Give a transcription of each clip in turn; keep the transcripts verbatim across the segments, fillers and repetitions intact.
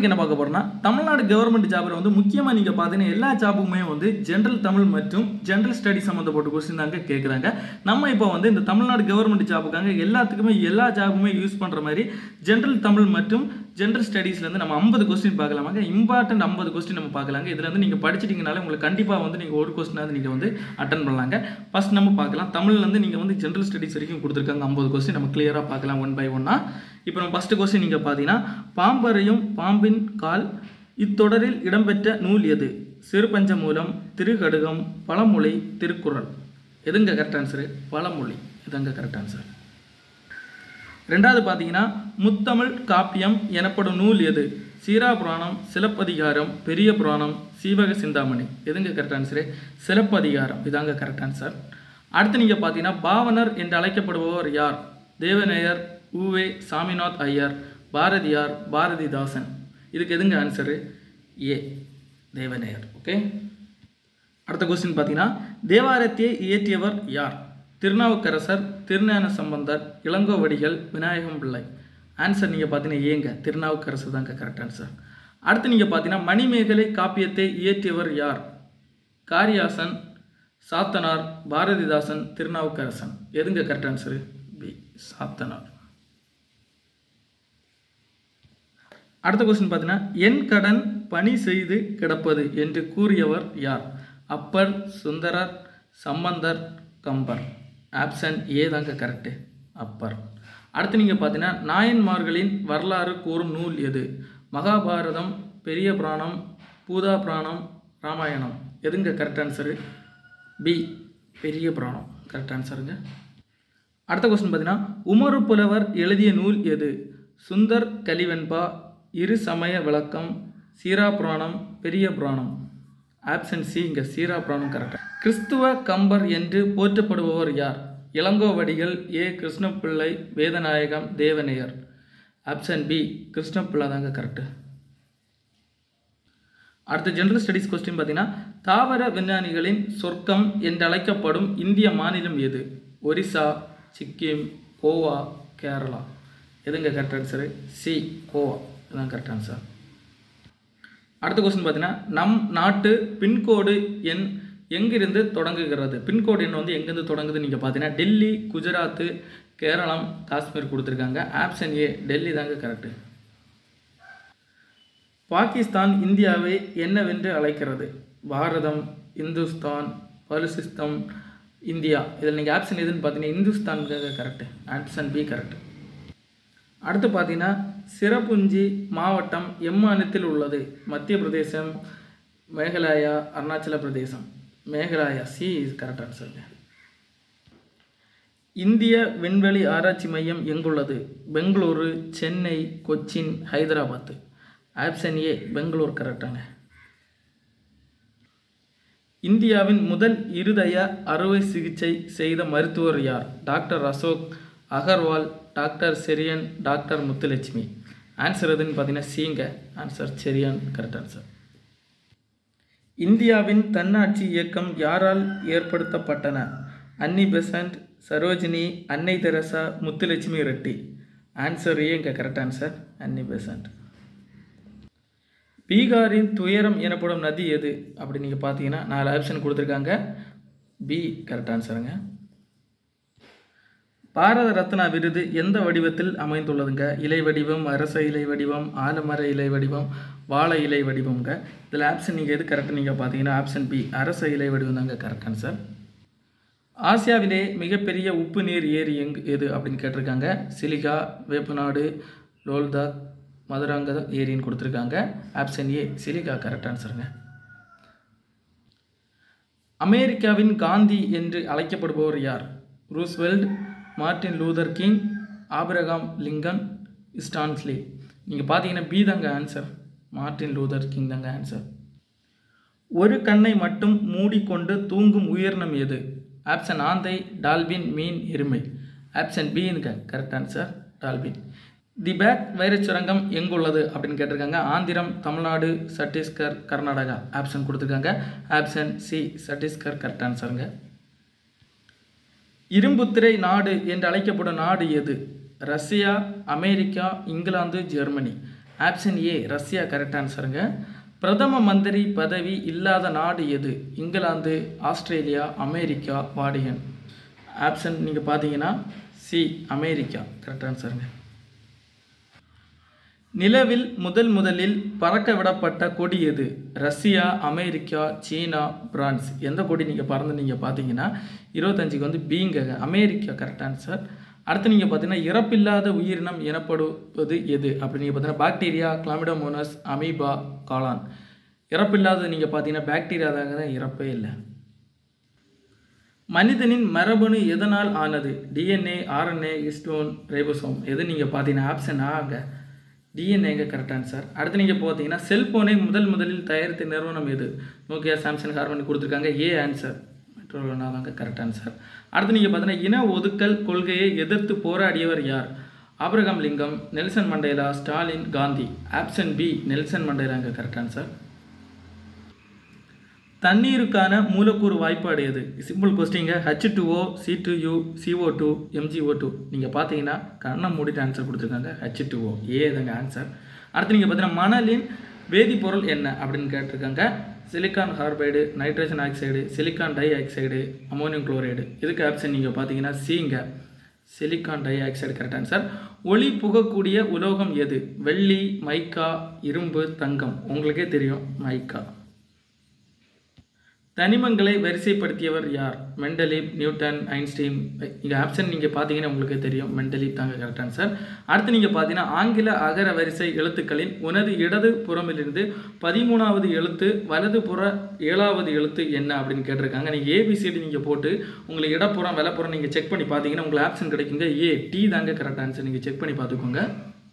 இன்னைக்கு என்ன பார்க்க போறோம்னா தமிழ்நாடு கவர்மெண்ட் ஜாப்ல வந்து முக்கியமா நீங்க பாத்தீங்கன்னா எல்லா ஜாபுமே வந்து ஜெனரல் தமிழ் மற்றும் ஜெனரல் ஸ்டடி சம்பந்தப்பட்ட क्वेश्चन தாங்க கேக்குறாங்க. நம்ம இப்போ வந்து இந்த தமிழ்நாடு கவர்மெண்ட் ஜாபுக்காக எல்லாத்துக்குமே எல்லா ஜாபுமே யூஸ் பண்ற மாதிரி ஜெனரல் தமிழ் மற்றும் ஜெனரல் ஸ்டடீஸ்ல இருந்து நம்ம ஐம்பது क्वेश्चन பார்க்கலாமாங்க. இம்பார்ட்டன்ட் ஐம்பது क्वेश्चन நம்ம பார்க்கலாங்க. இதுல இருந்து நீங்க படிச்சிட்டீங்கனால உங்களுக்கு கண்டிப்பா வந்து நீங்க ஒரு क्वेश्चन ஆவது நீங்க வந்து அட்டெண்ட் பண்ணலாங்க. ஃபர்ஸ்ட் நம்ம பார்க்கலாம். தமிழ்ல இருந்து நீங்க வந்து ஜெனரல் ஸ்டடீஸ் வரைக்கும் கொடுத்திருக்காங்க ஐம்பது क्वेश्चन நம்ம கிளியரா பார்க்கலாம் ஒன் பை ஒன்னா. இப்போ நம்ம ஃபர்ஸ்ட் क्वेश्चन நீங்க பாத்தீங்கன்னா பாம்பரையும் பாம்பின் கால் இத்தொடரில் இடம்பெற்ற நூல் எது? சிறுபஞ்சமூலம், திருக்கடுகம், பழமொழி, திருக்குறள். எதுங்க கரெக்ட் ஆன்சர்? பழமொழி. இதுங்க கரெக்ட் ஆன்சர். ரெண்டாவது பாத்தீங்கன்னா முத்தமிழ் காப்பியம் எனப்படும் நூல் எது? சீராபுராணம், சிலப்பதிகாரம், பெரிய புராணம், சீவக சிந்தாமணி. எதுங்க கரெக்ட் ஆன்சர்? சிலப்பதிகாரம். இதாங்க கரெக்ட் ஆன்சர். அடுத்து நீங்க பாத்தீங்கன்னா பாவனர் என்று அழைக்கப்படுபவர் யார்? தேவநேயர், ஊவே சாமிநாத் ஐயர், பாரதியார், பாரதிதாசன். இதுக்கு எதுங்க ஆன்சர்? ஏ தேவநேயர். ஓகே. அடுத்த क्वेश्चन பாத்தீங்கன்னா தேவாரத்தை இயற்றியவர் யார்? திருநாவுக்கரசர், திருஞான சம்பந்தர், இளங்கோவடிகள், விநாயகம் பிள்ளை. ஆன்சர் நீங்க பாத்தீங்கன்னா ஏங்க திருநாவுக்கரசர் தாங்க கரெக்ட் ஆன்சர். அடுத்து நீங்க பாத்தீங்கன்னா மணிமேகலை காப்பியத்தை இயற்றியவர் யார்? காரியாசன், சாத்தனார், பாரதிதாசன், திருநாவுக்கரசன். எதுங்க கரெக்ட் ஆன்சர்? பி சாத்தனார். அடுத்த क्वेश्चन பார்த்தீங்கன்னா என் கடன் பணி செய்து கிடப்பது என்று கூறியவர் யார்? அப்பர், சுந்தரர், சம்பந்தர், கம்பர். ஆப்ஷன் ஏ தாங்க கரெக்ட். அப்பர். அடுத்து நீங்க பார்த்தீங்கன்னா நாயன்மார்களின் வரலாறு கூறும் நூல் எது? மகாபாரதம், பெரிய புராணம், பூதா புராணம், ராமாயணம். எதுங்க கரெக்ட் ஆன்சர்? பி பெரிய புராணம். கரெக்ட் ஆன்சருங்க. அடுத்த क्वेश्चन பார்த்தீங்கன்னா உமறு புலவர் எழுதிய நூல் எது? சுந்தர் கலிவெண்பா, இரு சமய விளக்கம், சீரா புராணம், பெரிய புராணம். ஆப்ஷன் சி இங்க சீரா புராணம் கரெக்ட். கிறிஸ்துவ கம்பர் என்று போற்றப்படுபவர் யார்? Ilangovadigal, A Krishnapillai, Vedanayagam, Devaneyar. Option B Krishnapillai தாங்க கரெக்ட். அடுத்த ஜெனரல் ஸ்டடீஸ் क्वेश्चन பார்த்தீங்கன்னா தாவர விஞ்ஞானிகளின் சொர்க்கம் என்று அழைக்கப்படும் இந்திய மாநிலம் எது? ஒரிசா, சிக்கிம், கோவா, கேரளா. எதுங்க கரெக்ட் ஆன்சர்? சி கோவா. இதுதான் கரெக்ட் ஆன்சர். அடுத்த क्वेश्चन பார்த்தீங்கன்னா நம் நாட்டு பின்கோடு எண் எங்கிருந்து தொடங்குகிறது? பின்கோடு எண் வந்து எங்கிருந்து தொடங்குது நீங்க பார்த்தீங்கன்னா டெல்லி, குஜராத், கேரளம், காஷ்மீர் கொடுத்துருக்காங்க. ஆப்ஷன் ஏ டெல்லி தாங்க கரெக்ட். பாகிஸ்தான் இந்தியாவை என்னவென்று அழைக்கிறது? பாரதம், இந்துஸ்தான், பலுசிஸ்தான், இந்தியா. இதில் நீங்கள் ஆப்ஷன் எதுன்னு பார்த்தீங்கன்னா Hindustan correct. Option B correct. அடுத்து பார்த்தீங்கன்னா சிரபுஞ்சி மாவட்டம் எம்மாநிலத்தில் உள்ளது? மத்திய பிரதேசம், Meghalaya, Arunachal Pradesh. Meghalaya. C is correct answer. இந்திய விண்வெளி ஆராய்ச்சி மையம் எங்குள்ளது? பெங்களூரு, சென்னை, கொச்சின், ஹைதராபாத். ஆப்ஷன் ஏ பெங்களூர் கரெக்டாங்க. இந்தியாவின் முதல் இருதய அறுவை சிகிச்சை செய்த மருத்துவர் யார்? Doctor Ashok Agarwal, doctor Cherian, doctor Muthulakshmi. Answer எதுன்னு பார்த்தீங்கன்னா சீங்க ஆன்சர் செரியன் கரெக்ட் ஆன்சர். இந்தியாவின் தன்னாட்சி இயக்கம் யாரால் ஏற்படுத்தப்பட்டன? அன்னி பெசன்ட், சரோஜினி, அன்னை தெரசா, முத்துலட்சுமி ரெட்டி. ஆன்சர் ஏங்க கரெக்ட் ஆன்சர் அன்னி பெசன்ட். பீகாரின் துயரம் எனப்படும் நதி எது அப்படி நீங்கள் பார்த்தீங்கன்னா நாலு ஆப்ஷன் கொடுத்துருக்காங்க. பி கரெக்ட் ஆன்சருங்க. பாரத ரத்னா விருது எந்த வடிவத்தில் அமைந்துள்ளதுங்க? இலை வடிவம், அரச இலை வடிவம், ஆலமர இலை வடிவம், வாழை இலை வடிவம்ங்க. இதில் ஆப்ஷன் நீங்கள் எது கரெக்ட் நீங்கள் பார்த்தீங்கன்னா ஆப்ஷன் பி அரச இலை வடிவம் தாங்க கரெக்ட் ஆன்சர். ஆசியாவிலே மிகப்பெரிய உப்பு நீர் ஏரி எங் எது அப்படின்னு கேட்டிருக்காங்க. சிலிகா, வேப்பநாடு, லோல்தாக், மதுராங்க ஏரின்னு கொடுத்துருக்காங்க. ஆப்ஷன் ஏ சிலிகா கரெக்ட் ஆன்சருங்க. அமெரிக்காவின் காந்தி என்று அழைக்கப்படுபவர் யார்? Roosevelt, Martin Luther King, Abraham Lincoln, Stanley. நீங்கள் பார்த்தீங்கன்னா பி தாங்க ஆன்சர். மார்ட்டின் லூதர் கிங் தாங்க ஆன்சர். ஒரு கண்ணை மட்டும் மூடிக்கொண்டு தூங்கும் உயிரினம் எது? ஆப்ஷன் ஆந்தை, டால்பின், மீன், எருமை. ஆப்ஷன் பிங்க கரெக்ட் ஆன்சர் டால்பின். தி பேக் வைரச் சுரங்கம் எங்குள்ளது அப்படின்னு கேட்டிருக்காங்க. ஆந்திரம், தமிழ்நாடு, சத்தீஸ்கர், கர்நாடகா. ஆப்ஷன் கொடுத்துருக்காங்க. ஆப்ஷன் சி சத்தீஸ்கர் கரெக்ட் ஆன்சருங்க. இரும்புத்திரை நாடு என்று அழைக்கப்படும் நாடு எது? Russia, America, England, Germany. Option A Russia correct ஆன்சருங்க. பிரதம மந்திரி பதவி இல்லாத நாடு எது? England, Australia, America, Vatican. Option நீங்கள் பார்த்தீங்கன்னா சி அமெரிக்கா கரெக்ட் ஆன்சருங்க. நிலவில் முதல் முதலில் பறக்க விடப்பட்ட கொடி எது? Russia, America, China, France. எந்த கொடி நீங்கள் பறந்து நீங்கள் பார்த்தீங்கன்னா இருபத்தஞ்சுக்கு வந்து பீங்க அமெரிக்கா கரெக்ட் ஆன்சர். அடுத்து நீங்கள் பார்த்தீங்கன்னா இறப்பில்லாத உயிரினம் எனப்படுவது எது அப்படின்னு நீங்கள் பார்த்தீங்கன்னா பாக்டீரியா, கிளாமிடோமோனஸ், அமீபா, காளான். இறப்பில்லாதது நீங்கள் பார்த்தீங்கன்னா பாக்டீரியா தாங்க, இறப்பே இல்லை. மனிதனின் மரபணு எதனால் ஆனது? DNA, RNA, histone, ribosome. எது நீங்கள் பார்த்தீங்கன்னா ஆப்ஷன் ஆங்க டிஎன்ஏங்க கரெக்ட் ஆன்சர். அடுத்து நீங்கள் பார்த்தீங்கன்னா செல்போனை முதல் முதலில் தயாரித்த நிறுவனம் எது? நோக்கியா, சாம்சங், ஹார்மனி கொடுத்துருக்காங்க. ஏ ஆன்சர் தாங்க கரெக்ட் ஆன்சர். அடுத்து நீங்கள் பார்த்தீங்கன்னா இன ஒதுக்கல் கொள்கையை எதிர்த்து போராடியவர் யார்? Abraham Lincoln, Nelson Mandela, Stalin, Gandhi. Option B Nelson மண்டேலாங்க கரெக்ட் ஆன்சர். தண்ணீருக்கான மூலக்கூறு வாய்ப்பாடு எது? சிம்பிள் கொஸ்டிங்க. H two O, C two U, C O two, M G O two. நீங்கள் பார்த்தீங்கன்னா கண்ணை மூடிட்டு ஆன்சர் கொடுத்துருக்காங்க. ஹெச் டூ ஓ ஏ தாங்க ஆன்சர். அடுத்து நீங்கள் பார்த்தீங்கன்னா மணலின் வேதிப்பொருள் என்ன அப்படின்னு கேட்டிருக்காங்க. Silicon carbide, nitrogen oxide, silicon dioxide, ammonium chloride. இதுக்கு ஆப்ஷன் நீங்கள் பார்த்தீங்கன்னா சிங்க silicon dioxide correct answer. ஒளி புகக்கூடிய உலோகம் எது? வெள்ளி, மைக்கா, இரும்பு, தங்கம். உங்களுக்கே தெரியும் மைக்கா. தனிமங்களை வரிசைப்படுத்தியவர் யார்? Mendeleev, Newton, Einstein. இங்கே ஆப்ஷன் நீங்கள் பார்த்தீங்கன்னா உங்களுக்கு தெரியும் மெண்டலீவ் தாங்க கரெக்ட் ஆன்சர். அடுத்து நீங்கள் பார்த்தீங்கன்னா ஆங்கில அகர வரிசை எழுத்துக்களின் உனது இடது புறமிலிருந்து பதிமூணாவது எழுத்து வலது புற ஏழாவது எழுத்து என்ன அப்படின்னு கேட்டிருக்காங்க. நீங்கள் ஏபிசிடி நீங்கள் போட்டு உங்களுக்கு இடப்புறம் வலப்புறம் நீங்கள் செக் பண்ணி பார்த்தீங்கன்னா உங்களுக்கு ஆப்ஷன் கிடைக்குங்க. ஏ டி தாங்க கரெக்ட் ஆன்சர். நீங்கள் செக் பண்ணி பார்த்துக்கோங்க.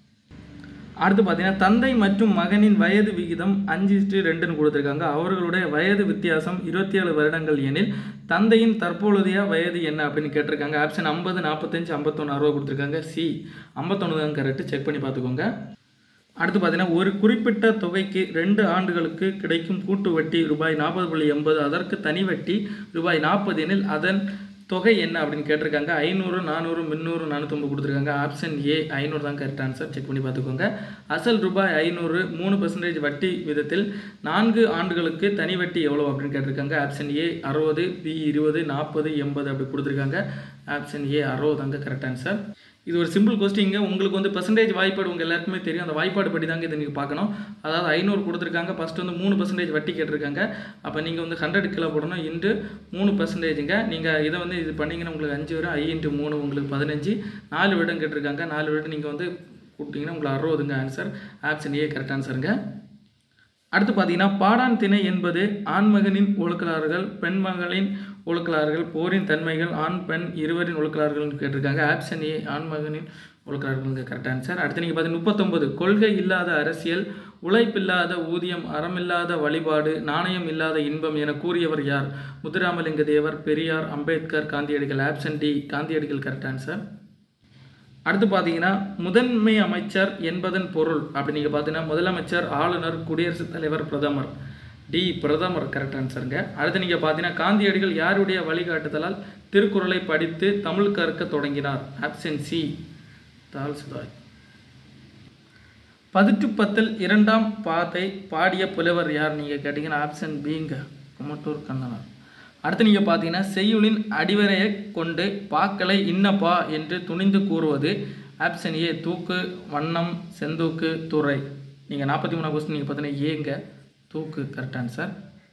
அடுத்து பார்த்தீங்கன்னா தந்தை மற்றும் மகனின் வயது விகிதம் அஞ்சு டு ரெண்டுன்னு கொடுத்துருக்காங்க. அவர்களுடைய வயது வித்தியாசம் இருபத்தி ஏழு வருடங்கள் எனில் தந்தையின் தற்பொழுதைய வயது என்ன அப்படின்னு கேட்டிருக்காங்க. ஆப்ஷன் ஐம்பது, நாற்பத்தஞ்சு, ஐம்பத்தொன்று, அறுபது கொடுத்துருக்காங்க. சி ஐம்பத்தொன்று தான் கரெக்ட். செக் பண்ணி பார்த்துக்கோங்க. அடுத்து பார்த்தீங்கன்னா ஒரு குறிப்பிட்ட தொகைக்கு ரெண்டு ஆண்டுகளுக்கு கிடைக்கும் கூட்டு வட்டி ரூபாய் நாற்பது புள்ளி எண்பது. அதற்கு தனி வட்டி ரூபாய் நாற்பது எனில் அதன் தொகை என்ன அப்படின்னு கேட்டிருக்காங்க. ஐநூறு, நானூறு, முந்நூறு, நானூற்றம்பது கொடுத்துருக்காங்க. ஆப்ஷன் ஏ ஐநூறு தான் கரெக்ட் ஆன்சர். செக் பண்ணி பார்த்துக்கோங்க. அசல் ரூபாய் ஐநூறு, மூணு பர்சன்டேஜ் வட்டி விதத்தில் நான்கு ஆண்டுகளுக்கு தனி வட்டி எவ்வளோ அப்படின்னு கேட்டிருக்காங்க. ஆப்ஷன் ஏ அறுபது, பி இருபது, நாற்பது, எண்பது அப்படி கொடுத்துருக்காங்க. ஆப்ஷன் ஏ அறுபது தாங்க கரெக்ட் ஆன்சர். இது ஒரு சிம்பிள் கொஸ்டிங்க. உங்களுக்கு வந்து பர்சன்டேஜ் வாய்ப்பாடு உங்கள் எல்லாருக்குமே தெரியும். அந்த வாய்ப்பாடு படி தாங்க இதை நீங்கள் பார்க்கணும். அதாவது ஐநூறு கொடுத்துருக்காங்க. ஃபஸ்ட்டு வந்து மூணு பர்சன்டேஜ் வட்டி கேட்டிருக்காங்க. அப்போ நீங்கள் வந்து ஹண்ட்ரட் கிலோ போடணும். இன்ட்டு மூணு பர்சன்டேஜுங்க. நீங்கள் இதை வந்து இது பண்ணிங்கன்னா உங்களுக்கு அஞ்சு வரும். ஐ இன்ட்டு மூணு உங்களுக்கு பதினஞ்சு. நாலு வருடம் கேட்டிருக்காங்க. நாலு வருடம் நீங்கள் வந்து கூப்பிட்டிங்கன்னா உங்களுக்கு அறுபதுங்க ஆன்சர். ஆப்ஷன் ஏ கரெக்ட் ஆன்சருங்க. அடுத்து பார்த்தீங்கன்னா பாடான் திணை என்பது ஆண்மகனின் ஒழுக்கலாறுகள், பெண்மகளின் ஒழுக்கலாறுகள், போரின் தன்மைகள், ஆண் பெண் இருவரின் ஒழுக்கலாறுகள்னு கேட்டிருக்காங்க. ஆப்ஷன் ஏ ஆண்மகனின் ஒழுக்கலாறுகள் கரெக்ட் ஆன்சர். அடுத்து நீங்கள் பார்த்தீங்கன்னா முப்பத்தொம்பது கொள்கை இல்லாத அரசியல், உழைப்பில்லாத ஊதியம், அறமில்லாத வழிபாடு, நாணயம் இல்லாத இன்பம் என கூறியவர் யார்? Muthuramalinga Thevar, Periyar, Ambedkar, Gandhiyadigal. Option D Gandhiyadigal correct answer. அடுத்து பார்த்தீங்கன்னா முதன்மை அமைச்சர் என்பதன் பொருள் அப்படி நீங்கள் பார்த்தீங்கன்னா முதலமைச்சர், ஆளுநர், குடியரசுத் தலைவர், பிரதமர். டி பிரதமர் கரெக்ட் ஆன்சருங்க. அடுத்து நீங்கள் பார்த்தீங்கன்னா காந்தியடிகள் யாருடைய வழிகாட்டுதலால் திருக்குறளை படித்து தமிழ் கற்க தொடங்கினார்? Option C Tolstoy. பதிற்று பத்தில் இரண்டாம் பாத்தை பாடிய புலவர் யார் நீங்கள் கேட்டிங்கன்னா ஆப்ஷன் பிங்க குமட்டூர் கண்ணனார். அடுத்து நீங்கள் பார்த்தீங்கன்னா செய்யுளின் அடிவரையை கொண்டு பாக்களை இன்னப்பா என்று துணிந்து கூறுவது? ஆப்ஷன் ஏ தூக்கு, வண்ணம், செந்தூக்கு, துறை. நீங்கள் நாற்பத்தி மூணாம் கொஸ்டின் நீங்கள் பார்த்தீங்கன்னா ஏங்க தூக்கு கரெக்ட் ஆன்சர்.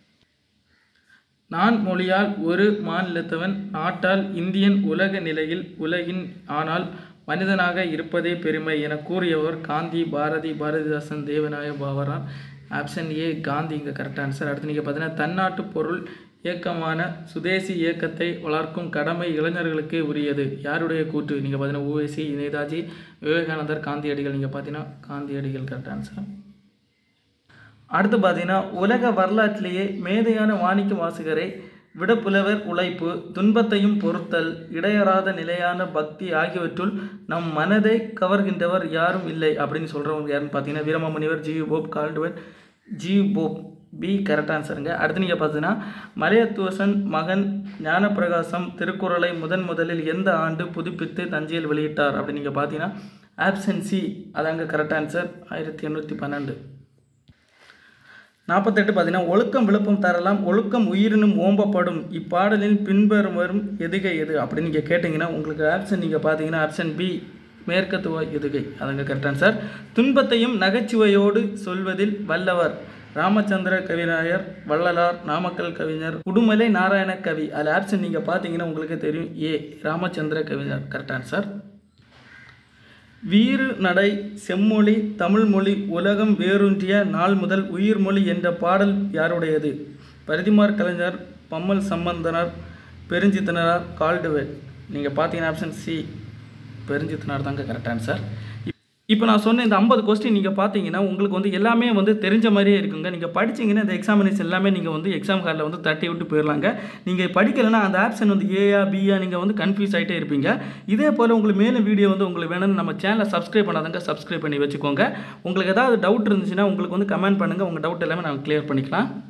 நான் மொழியால் ஒரு மாநிலத்தவன், நாட்டால் இந்தியன், உலக நிலையில் உலகின், ஆனால் மனிதனாக இருப்பதே பெருமை என கூறியவர் காந்தி, பாரதி, பாரதிதாசன், தேவநாய பாவரார். ஆப்ஷன் ஏ காந்தி இங்கே கரெக்ட் ஆன்சர். அடுத்து நீங்கள் பார்த்தீங்கன்னா தன்னாட்டு பொருள் இயக்கமான சுதேசி இயக்கத்தை வளர்க்கும் கடமை இளைஞர்களுக்கு உரியது. யாருடைய கூற்று? நீங்கள் பார்த்தீங்கன்னா ஓவைசி, நேதாஜி, விவேகானந்தர், காந்தியடிகள். நீங்கள் பார்த்தீங்கன்னா காந்தியடிகள் கரெக்ட் ஆன்சர். அடுத்து பார்த்தீங்கன்னா உலக வரலாற்றிலேயே மேதையான வாணிக்க வாசகரை விடப்புலவர் உழைப்பு, துன்பத்தையும் பொறுத்தல், இடையறாத நிலையான பக்தி ஆகியவற்றுள் நம் மனதை கவர்கின்றவர் யாரும் இல்லை அப்படின்னு சொல்கிறவங்க யாருன்னு பார்த்தீங்கன்னா Veeramamunivar, G Pope, Caldwell, G Pope. B correct ஆன்சருங்க. அடுத்து நீங்கள் பார்த்தீங்கன்னா மலையத்துவசன் மகன் ஞானப்பிரகாசம் திருக்குறளை முதன் முதலில் எந்த ஆண்டு புதுப்பித்து தஞ்சையில் வெளியிட்டார் அப்படின்னு நீங்கள் பார்த்தீங்கன்னா ஆப்ஷன் சி அதாங்க கரெக்ட் ஆன்சர் ஆயிரத்தி எண்ணூற்றி பன்னெண்டு. நாற்பத்தெட்டு பார்த்தீங்கன்னா ஒழுக்கம் விழுப்பம் தரலாம் ஒழுக்கம் உயிரினும் ஓம்பப்படும் இப்பாடலில் பின்வரும் வரும் எதுகை எது அப்படின்னு நீங்கள் கேட்டிங்கன்னா உங்களுக்கு ஆப்ஷன் நீங்கள் பார்த்தீங்கன்னா ஆப்ஷன் பி மேற்கத்துவ எதுகை அதுங்க கரெக்ட் ஆன்சர். துன்பத்தையும் நகைச்சுவையோடு சொல்வதில் வல்லவர் ராமச்சந்திர கவிராயர் வள்ளலார் நாமக்கல் கவிஞர் உடுமலை நாராயண கவி. அதில் ஆப்ஷன் நீங்கள் பார்த்தீங்கன்னா உங்களுக்கு தெரியும் ஏ ராமச்சந்திர கவிஞர் கரெக்ட் ஆன்சர். வீறு நடை செம்மொழி தமிழ்மொழி உலகம் வேரூன்றிய நாள் முதல் உயிர்மொழி என்ற பாடல் யாருடையது? பரிதிமார் கலைஞர் பம்மல் சம்பந்தனர் பெருஞ்சித்தனார் கால்டுவெல். நீங்கள் பார்த்தீங்கன்னா ஆப்ஷன் சி பெருஞ்சித்தனார் தாங்க கரெக்ட் ஆன்சர். இப்போ நான் சொன்ன இந்த ஐம்பது கொஸ்டின் நீங்கள் பார்த்தீங்கன்னா உங்களுக்கு வந்து எல்லாமே வந்து தெரிஞ்ச மாதிரியே இருக்குங்க. நீங்கள் படிச்சிங்கன்னா இந்த எக்ஸாமினேஷன் எல்லாமே நீங்கள் வந்து எக்ஸாம் ஹாலில் வந்து தட்டி விட்டு போயிடலாங்க. நீங்கள் படிக்கலைன்னா அந்த ஆப்ஷன் வந்து ஏயா பியா நீங்கள் வந்து கன்ஃபியூஸ் ஆகிட்டே இருப்பீங்க. இதே போல் உங்களுக்கு மேலும் வீடியோ வந்து உங்களுக்கு வேணும்னு நம்ம சேனலை சப்ஸ்கிரைப் பண்ணாதங்க சப்ஸ்கிரைப் பண்ணி வச்சுக்கோங்க. உங்களுக்கு ஏதாவது டவுட் இருந்துச்சுன்னா உங்களுக்கு வந்து கமெண்ட் பண்ணுங்கள். உங்கள் டவுட் எல்லாமே நாங்கள் கிளியர் பண்ணிக்கலாம்.